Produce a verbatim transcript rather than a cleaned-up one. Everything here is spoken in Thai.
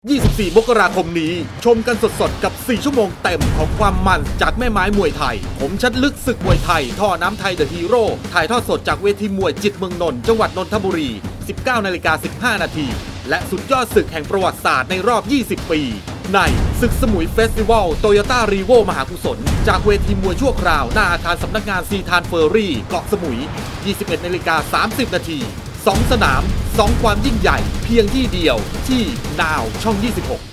ยี่สิบสี่ มกราคมนี้ชมกันสดๆกับ สี่ ชั่วโมงเต็มของความมันจากแม่ไม้มวยไทยผมชัดลึกศึกมวยไทยท่อน้ำไทยเดอะฮีโร่ถ่ายทอดสดจากเวทีมวยจิตเมืองนนท์จังหวัดนนทบุรี สิบเก้านาฬิกาสิบห้านาทีและสุดยอดศึกแห่งประวัติศาสตร์ในรอบ ยี่สิบ ปีในศึกสมุยเฟสติวัลโตโยต้ารีโวมหากุศลจากเวทีมวยชั่วคราวหน้าอาคารสำนักงานซีทานเฟอร์รี่เกาะสมุย ยี่สิบเอ็ดนาฬิกาสามสิบนาทีสองสนามสองความยิ่งใหญ่เพียงที่เดียวที่นาวช่อง ยี่สิบหก